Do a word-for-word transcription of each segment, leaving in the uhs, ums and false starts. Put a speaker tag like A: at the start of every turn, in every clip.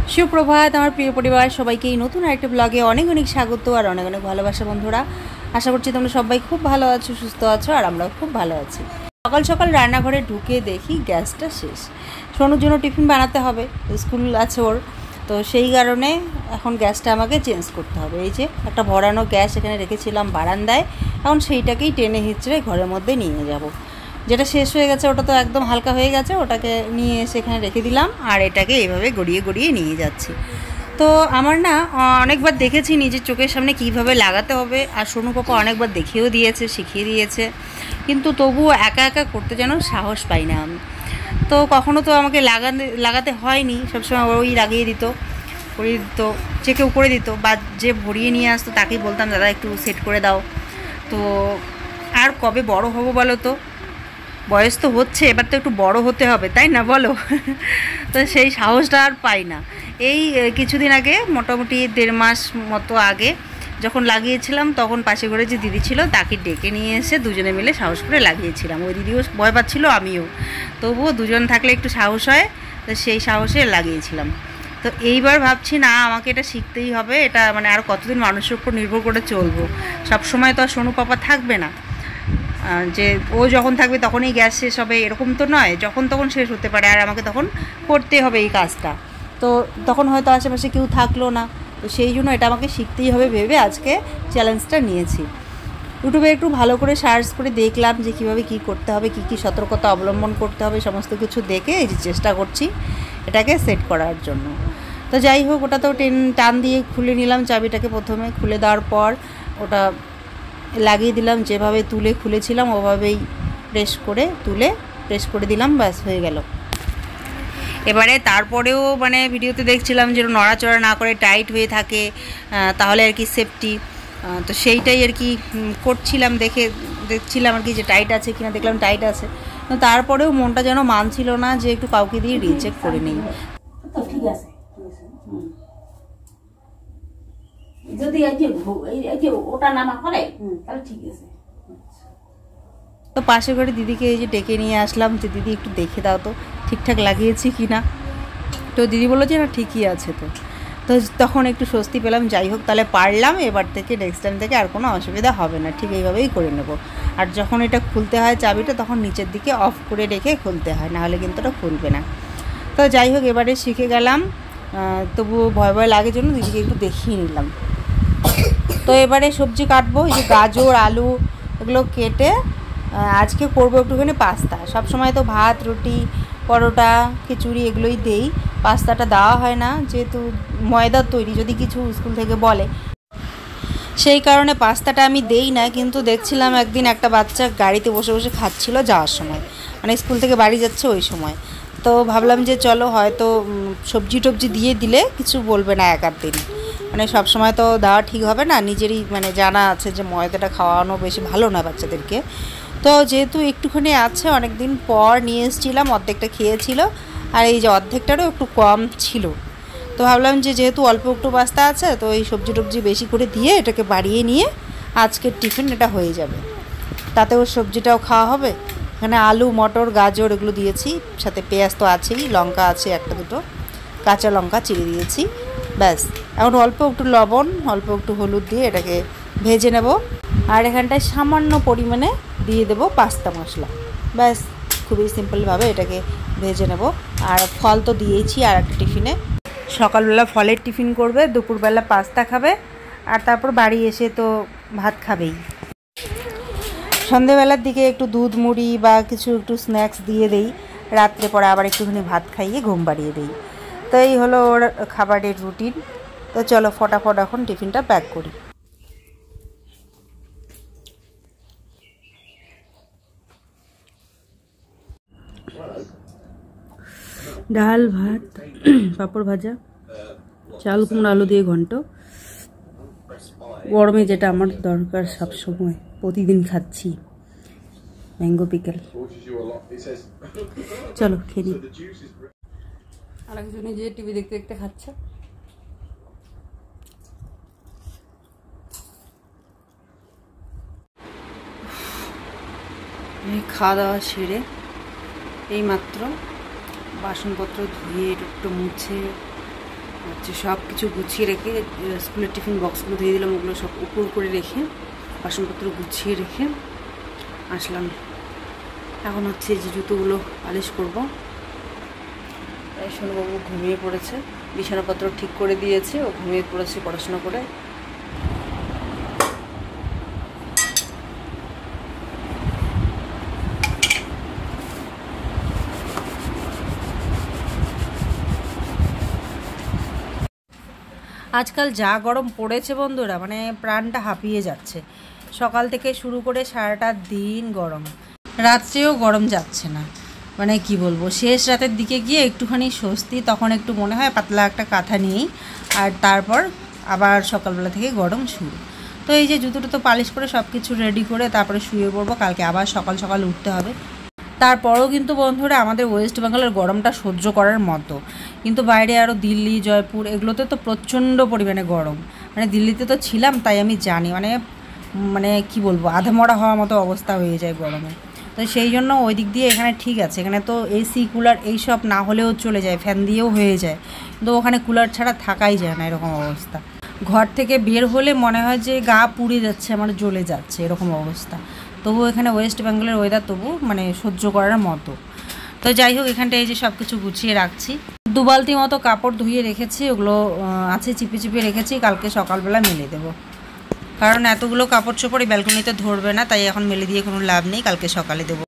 A: সুপ্রভাত আমার প্রিয় পরিবার সবাইকে এই নতুন আরেকটা ব্লগে অনেক অনেক স্বাগত আর অনেক অনেক ভালোবাসা বন্ধুরা। আশা করছি তোমরা সবাই খুব ভালো আছো, সুস্থ আছো আর আমরাও খুব ভালো আছি। সকাল সকাল রান্নাঘরে ঢুকে দেখি গ্যাসটা শেষ। সোনুর জন্য টিফিন বানাতে হবে, স্কুল আছে ওর, তো সেই কারণে এখন গ্যাসটা আমাকে চেঞ্জ করতে হবে। এই যে একটা ভরানো গ্যাস এখানে রেখেছিলাম বারান্দায়, এখন সেইটাকেই টেনে হিচড়ে ঘরের মধ্যে নিয়ে যাব। যেটা শেষ হয়ে গেছে ওটা তো একদম হালকা হয়ে গেছে, ওটাকে নিয়ে এসে এখানে রেখে দিলাম আর এটাকে এইভাবে গড়িয়ে গড়িয়ে নিয়ে যাচ্ছি। তো আমার না অনেকবার দেখেছি নিজের চোখের সামনে কিভাবে লাগাতে হবে, আর সোনু পাপা অনেকবার দেখিয়েও দিয়েছে, শিখিয়ে দিয়েছে, কিন্তু তবুও একা একা করতে যেন সাহস পাই না আমি। তো কখনো তো আমাকে লাগাতে লাগাতে হয়নি, সবসময় ওই লাগিয়ে দিত, করে দিত, যে কেউ করে দিত, বা যে ভরিয়ে নিয়ে আসতো তাকেই বলতাম দাদা একটু সেট করে দাও। তো আর কবে বড় হবো বলো তো, বয়স তো হচ্ছে, এবার তো একটু বড় হতে হবে, তাই না বলো? তো সেই সাহসটা আর পাই না। এই কিছুদিন আগে, মোটামুটি দেড় মাস মতো আগে যখন লাগিয়েছিলাম, তখন পাশে ঘরে যে দিদি ছিল তাকে ডেকে নিয়ে এসে দুজনে মিলে সাহস করে লাগিয়েছিলাম। ওই দিদিও ভয় পাচ্ছিল, আমিও, তবুও দুজন থাকলে একটু সাহস হয়, তো সেই সাহসে লাগিয়েছিলাম। তো এইবার ভাবছি না, আমাকে এটা শিখতেই হবে। এটা মানে আর কতদিন মানুষের উপর নির্ভর করে চলবো? সবসময় তো আর সোনু পাপা থাকবে না, যে ও যখন থাকবে তখনই গ্যাস শেষ হবে এরকম তো নয়, যখন তখন শেষ হতে পারে, আর আমাকে তখন করতে হবে এই কাজটা। তো তখন হয়তো আশেপাশে কেউ থাকলো না, তো সেই জন্য এটা আমাকে শিখতেই হবে ভেবে আজকে চ্যালেঞ্জটা নিয়েছি। ইউটিউবে একটু ভালো করে সার্চ করে দেখলাম যে কীভাবে কী করতে হবে, কী কী সতর্কতা অবলম্বন করতে হবে, সমস্ত কিছু দেখে এই যে চেষ্টা করছি এটাকে সেট করার জন্য। তো যাই হোক, ওটা তো টেন টান দিয়ে খুলে নিলাম চাবিটাকে, প্রথমে খুলে দেওয়ার পর ওটা লাগিয়ে দিলাম, যেভাবে তুলে খুলেছিলাম ওভাবেই প্রেস করে তুলে প্রেস করে দিলাম, ব্যাস হয়ে গেল। এবারে তারপরেও মানে ভিডিওতে দেখছিলাম যে নড়াচড়া না করে টাইট হয়ে থাকে, তাহলে আর কি সেফটি। তো সেইটাই আর কি করছিলাম, দেখে দেখছিলাম আর কি যে টাইট আছে কিনা, দেখলাম টাইট আছে। তারপরেও মনটা যেন মানছিল না যে একটু কাউকে দিয়ে রিচেক করে নিই।
B: তো ঠিক আছে, যদি ওটা নামা করে তাহলে ঠিক আছে।
A: তো পাশের ঘরে দিদিকে এই যে ডেকে নিয়ে আসলাম যে দিদি একটু দেখে দাও তো ঠিকঠাক লাগিয়েছি কি না। তো দিদি বললো যে না ঠিকই আছে। তো তো তখন একটু স্বস্তি পেলাম। যাই হোক, তাহলে পারলাম, এবার থেকে নেক্সট টাইম থেকে আর কোনো অসুবিধা হবে না, ঠিক এইভাবেই করে নেব। আর যখন এটা খুলতে হয় চাবিটা, তখন নিচের দিকে অফ করে রেখে খুলতে হয়, নাহলে কিন্তু এটা খুলবে না। তো যাই হোক, এবারে শিখে গেলাম, তবুও ভয় ভয় লাগে জন্য দিদিকে একটু দেখিয়ে নিলাম। তো এবারে সবজি কাটবো, এই যে গাজর আলু এগুলো কেটে আজকে করবো একটুখানি পাস্তা। সবসময় তো ভাত রুটি পরোটা খিচুড়ি এগুলোই দেই, পাস্তাটা দেওয়া হয় না, যেহেতু ময়দার তৈরি, যদি কিছু স্কুল থেকে বলে, সেই কারণে পাস্তাটা আমি দেই না। কিন্তু দেখছিলাম একদিন একটা বাচ্চা গাড়িতে বসে বসে খাচ্ছিল যাওয়ার সময়, মানে স্কুল থেকে বাড়ি যাচ্ছে ওই সময়। তো ভাবলাম যে চলো হয়তো সবজি টবজি দিয়ে দিলে কিছু বলবে না এক আধ দিন, মানে সবসময় তো দেওয়া ঠিক হবে না, নিজেরই মানে জানা আছে যে ময়দাটা খাওয়ানো বেশি ভালো না বাচ্চাদেরকে। তো যেহেতু একটুখানি আছে, অনেক দিন পর নিয়ে এসেছিলাম, অর্ধেকটা খেয়েছিল, আর এই যে অর্ধেকটারও একটু কম ছিল। তো ভাবলাম যে যেহেতু অল্প একটু পাস্তা আছে, তো এই সবজি টবজি বেশি করে দিয়ে এটাকে বাড়িয়ে নিয়ে আজকের টিফিন এটা হয়ে যাবে, তাতেও সবজিটাও খাওয়া হবে। এখানে আলু মটর গাজর এগুলো দিয়েছি, সাথে পেঁয়াজ তো আছেই, লঙ্কা আছে একটা দুটো, কাঁচা লঙ্কা চিড়ে দিয়েছি, ব্যাস। এখন অল্প একটু লবণ অল্প একটু হলুদ দিয়ে এটাকে ভেজে নেব, আর এখানটায় সামান্য পরিমাণে দিয়ে দেবো পাস্তা মশলা, ব্যাস। খুবই সিম্পলভাবে এটাকে ভেজে নেব। আর ফল তো দিয়েছি আর একটা টিফিনে, সকালবেলা ফলের টিফিন করবে, দুপুরবেলা পাস্তা খাবে, আর তারপর বাড়ি এসে তো ভাত খাবেই। সন্ধেবেলার দিকে একটু দুধ মুড়ি বা কিছু একটু স্ন্যাক্স দিয়ে দেই, রাত্রে পরে আবার একটুখানি ভাত খাইয়ে ঘুম পাড়িয়ে দিই। তো এই হলো ওর খাবারের রুটিন। তো চলো ফটাফট এখন টিফিনটা প্যাক করি। ডাল ভাত পাঁপড় ভাজা চাল কুমড়ো আলু দিয়ে ঘন্ট, গরমে যেটা আমার দরকার সবসময়, প্রতিদিন খাচ্ছি, ম্যাঙ্গো পিকেল। চলো খেয়ে নিই। আরেকজনে যে টিভি দেখতে দেখতে খাচ্ছে। খাওয়া দাওয়া সেরে এই মাত্র বাসনপত্র ধুয়ে একটু মুছে হচ্ছে সব কিছু গুছিয়ে রেখে স্কুলের টিফিন বক্সগুলো দিয়ে দিলাম, ওগুলো সব উপর করে রেখে বাসনপত্র গুছিয়ে রেখে আসলাম। এখন হচ্ছে যে জুতোগুলো পালিশ করবো। তাই সোনুবাবু ঘুমিয়ে পড়েছে, বিছানাপত্র ঠিক করে দিয়েছে, ও ঘুমিয়ে পড়েছে পড়াশোনা করে। আজকাল যা গরম পড়েছে বন্ধুরা, মানে প্রাণটা হাঁপিয়ে যাচ্ছে। সকাল থেকে শুরু করে সারাটা দিন গরম, রাত্রেও গরম যাচ্ছে না। মানে কি বলবো, শেষ রাতের দিকে গিয়ে একটুখানি স্বস্তি, তখন একটু মনে হয় পাতলা একটা কাঁথা নিয়েই, আর তারপর আবার সকালবেলা থেকে গরম শুরু। তো এই যে জুতোটা তো পালিশ করে সব কিছু রেডি করে তারপরে শুয়ে পড়বো, কালকে আবার সকাল সকাল উঠতে হবে। তারপরেও কিন্তু বন্ধুরা আমাদের ওয়েস্ট বেঙ্গলের গরমটা সহ্য করার মতো, কিন্তু বাইরে আরও দিল্লি, জয়পুর এগুলোতে তো প্রচণ্ড পরিমাণে গরম। মানে দিল্লিতে তো ছিলাম, তাই আমি জানি, মানে মানে কি বলবো, আধামরা হওয়ার মতো অবস্থা হয়ে যায় গরমে। তো সেই জন্য ওই দিক দিয়ে এখানে ঠিক আছে, এখানে তো এসি কুলার এইসব না হলেও চলে যায়, ফ্যান দিয়েও হয়ে যায়, কিন্তু ওখানে কুলার ছাড়া থাকাই যায় না, এরকম অবস্থা। ঘর থেকে বের হলে মনে হয় যে গা পুড়ে যাচ্ছে, আমার জ্বলে যাচ্ছে, এরকম অবস্থা। তবু এখানে ওয়েস্ট বেঙ্গলের ওয়েদার তবু মানে সহ্য করার মতো। তো যাই হোক, এখানটা এই যে সব কিছু গুছিয়ে রাখছি, দু বালতি মতো কাপড় ধুয়ে রেখেছি, ওগুলো আছে চিপে চিপে রেখেছি, কালকে সকালবেলা মেলে দেবো। কারণ এতগুলো কাপড় চোপড় এই ব্যালকনিতে ধরবে না, তাই এখন মেলে দিয়ে কোনো লাভ নেই, কালকে সকালে দেবো।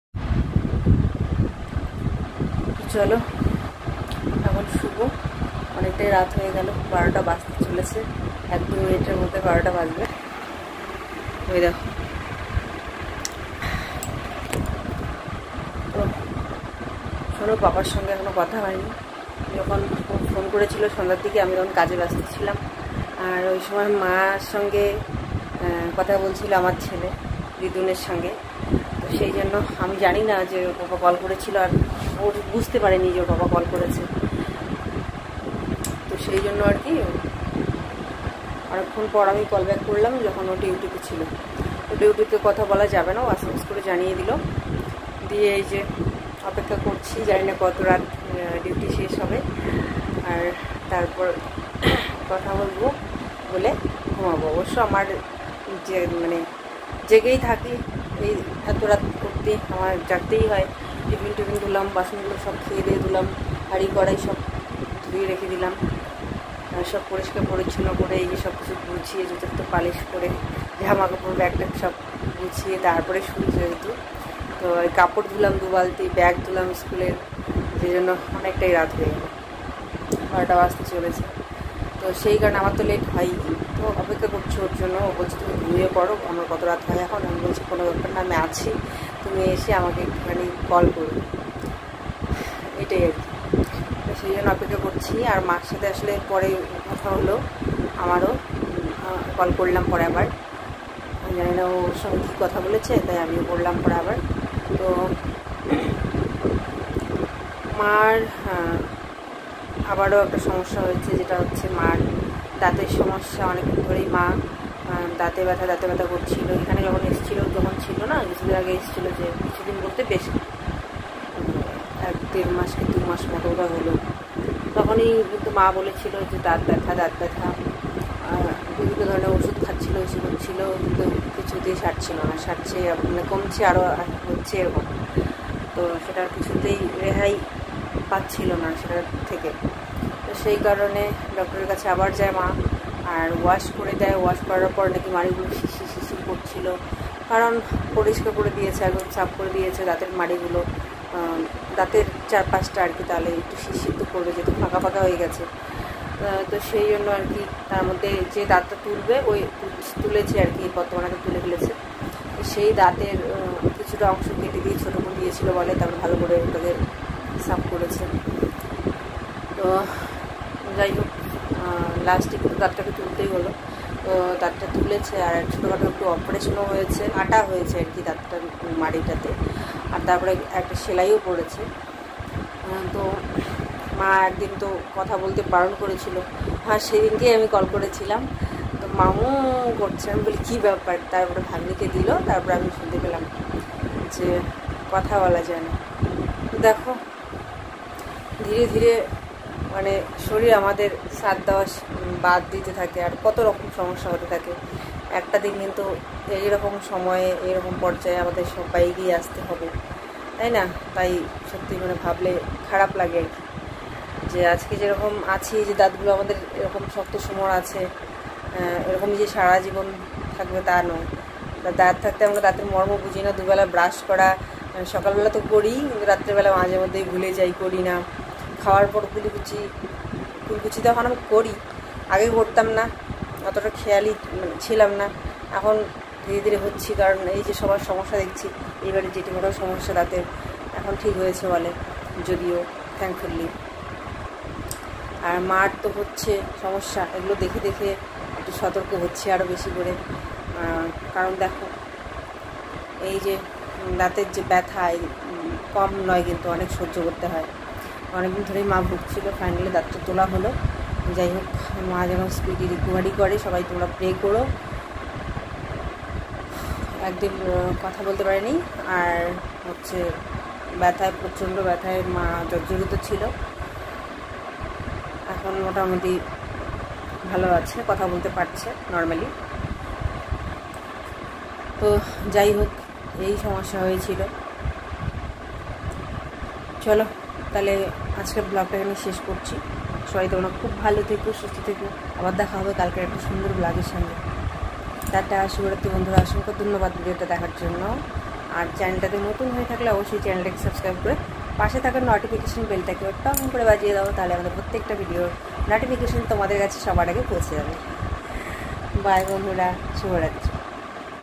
A: চলো এখন শুভ, অনেকটাই রাত হয়ে গেল, বারোটা বাজতে চলেছে, এক দু মিনিটের মধ্যে বারোটা বাজবে। ওই দেখো, তো শোনো, বাবার সঙ্গে এখনো কথা হয়নি। যখন ফোন করেছিল সন্ধ্যার দিকে, আমি তখন কাজে ব্যস্ত ছিলাম, আর ওই সময় মার সঙ্গে কথা বলছিল আমার ছেলে রিদুনের সঙ্গে। তো সেই জন্য আমি জানি না যে ওর বাবা কল করেছিল, আর ও বুঝতে পারেনি যে ওর বাবা কল করেছে। তো সেই জন্য আর কি অনেকক্ষণ পর আমি কল ব্যাক করলাম, যখন ও ডিউটিতে ছিল। তো ডিউটিতে কথা বলা যাবে না, ও আস্তে আস্তে করে জানিয়ে দিল। দিয়ে এই যে অপেক্ষা করছি, জানি না কত রাত ডিউটি শেষ হবে, আর তারপর কথা বলবো বলে ঘুমাবো। অবশ্য আমার যে মানে জেগেই থাকি, এই এত রাত করতে আমার জাগতেই হয়। টিফিন টিফিন ধুলাম, বাসনগুলো সব খেয়ে দিয়ে ধুলাম, হাঁড়ি কড়াই সব ধুয়ে রেখে দিলাম, সব পরিষ্কার পরিচ্ছন্ন করে এই যে সব কিছু গুছিয়ে যথার্থ পালিশ করে জামা কাপড় ব্যাগ ট্যাগ সব গুছিয়ে তারপরে শুরু যেহেতু, তো ওই কাপড় ধুলাম দু বালতি, ব্যাগ ধুলাম স্কুলের, সেই জন্য অনেকটাই রাত হয়ে গেল, বারোটা বাজতে চলেছে। তো সেই কারণে আমার তো লেট হয়ই, তো অপেক্ষা করছি ওর জন্য। ও বলছে তুমি ঘুমিয়ে পড়ো, আমার কত রাত হয় এখন। আমি বলছি কোনো ব্যাপার না, আমি আছি, তুমি এসে আমাকে একটুখানি কল করো, এটাই আর কি। তো সেই জন্য অপেক্ষা করছি। আর মার সাথে আসলে পরে কথা হলো আমারও, কল করলাম পরে আবার, জানি না ওর সঙ্গে কী কথা বলেছে, তাই আমিও বললাম পরে আবার। তো মার আবারও একটা সমস্যা হয়েছে, যেটা হচ্ছে মার দাঁতের সমস্যা। অনেকদিন ধরেই মা দাঁতে ব্যথা দাঁতে ব্যথা করছিল। এখানে যখন এসেছিল, যখন ছিল না কিছুদিন আগে এসেছিলো, যে কিছুদিন বলতে বেশ এক দেড় মাস কি দু মাস মতো ওটা হলো, তখনই কিন্তু মা বলেছিল যে দাঁত ব্যথা দাঁত ব্যথা বিভিন্ন ধরনের ওষুধ খাচ্ছিলো, ওষুধ হচ্ছিল, কিন্তু কিছুতেই সারছিল না, সারছে মানে কমছে, আরও হচ্ছে এরকম। তো সেটার কিছুতেই রেহাই পাচ্ছিল না সেটার থেকে। তো সেই কারণে ডক্টরের কাছে আবার যায় মা, আর ওয়াশ করে দেয়। ওয়াশ করার পর নাকি মাড়িগুলো শিশি শিশি করছিল, কারণ পরিষ্কার করে দিয়েছে, একদম সাফ করে দিয়েছে দাঁতের মাড়িগুলো, দাঁতের চারপাশটা আর কি, তাহলে একটু শিশির তো করবে, যেহেতু ফাঁকা ফাঁকা হয়ে গেছে। তো সেই জন্য আর কি, তার মধ্যে যে দাঁতটা তুলবে ওই তুলেছে আর কি, বর্তমানে তুলে ফেলেছে। সেই দাঁতের কিছুটা অংশ কেটে দিয়ে ছোটো করে দিয়েছিল বলে, তারপর ভালো করে ওটাকে সাফ করেছে। তো যাই হোক, লাস্টে কিন্তু দাঁতটাকে তুলতেই হলো। তো দাঁতটা তুলেছে, আর ছোটোখাটো একটু অপারেশনও হয়েছে, কাটা হয়েছে আর কি দাঁতটার মাড়িটাতে, আর তারপরে একটা সেলাইও পড়েছে। তো মা একদিন তো কথা বলতে বারণ করেছিল, হ্যাঁ সেদিনকেই আমি কল করেছিলাম, তো মামু করছে। আমি বলি কী ব্যাপার, তারপরে ভাগ্নিকে দিল, তারপরে আমি শুনতে পেলাম যে কথা বলা যায় না। দেখো ধীরে ধীরে মানে শরীর আমাদের সাত দশ বাদ দিতে থাকে আর কত রকম সমস্যা হতে থাকে। একটা দিন কিন্তু এইরকম সময়ে এইরকম পর্যায়ে আমাদের সবাইকেই আসতে হবে, তাই না? তাই সত্যি মানে ভাবলে খারাপ লাগে আর কি, যে আজকে যেরকম আছি, যে দাঁতগুলো আমাদের এরকম শক্ত সমর আছে, এরকম যে সারা জীবন থাকবে তা নয়। দাঁত থাকতে আমরা দাঁতের মর্ম বুঝি না। দুবেলা ব্রাশ করা সকালবেলা তো করি, কিন্তু রাত্রেবেলা মাঝে মধ্যেই ভুলে যাই, করি না। খাওয়ার পর কুলকুচি কুলকুচি তো এখন আমি করি, আগে করতাম না, অতটা খেয়ালই মানে ছিলাম না। এখন ধীরে ধীরে হচ্ছি, কারণ এই যে সবার সমস্যা দেখছি, এইবারে জেঠিমারও সমস্যা দাঁতের এখন ঠিক হয়েছে বলে, যদিও থ্যাঙ্কফুলি। আর মার তো হচ্ছে সমস্যা, এগুলো দেখে দেখে একটু সতর্ক হচ্ছে আরও বেশি করে। কারণ দেখো, এই যে দাঁতের যে ব্যথা কম নয়, কিন্তু অনেক সহ্য করতে হয়। অনেকদিন ধরেই মা ভুগছিল, ফাইনালি দাঁতটা তোলা হলো। যাই হোক, মা যেন স্পিডি রিকভারি করে, সবাই তোমরা প্রে করো। একদিন কথা বলতে পারেনি, আর হচ্ছে ব্যথায়, প্রচণ্ড ব্যথায় মা জর্জরিত ছিল। এখন মোটামুটি ভালো আছে, কথা বলতে পারছে নর্মালি। তো যাই হোক, এই সমস্যা হয়েছিল। চলো তাহলে আজকের ব্লগটা এখানে শেষ করছি। সবাই তোমরা খুব ভালো থেকো, সুস্থ থেকো। আবার দেখা হবে কালকে একটা সুন্দর ব্লগের সঙ্গে। টাটা, শুভরাত্রি বন্ধুরা। অসংখ্য ধন্যবাদ ভিডিওটা দেখার জন্য। আর চ্যানেলটাতে নতুন হয়ে থাকলে অবশ্যই চ্যানেলটাকে সাবস্ক্রাইব করে পাশে থাকা নোটিফিকেশন বেলটাকে টং করে বাজিয়ে দাও, তাহলে আমাদের প্রত্যেকটা ভিডিওর নোটিফিকেশন তোমাদের কাছে সবার আগে পৌঁছে যাবে। বাই বন্ধুরা, শুভরাত্রি।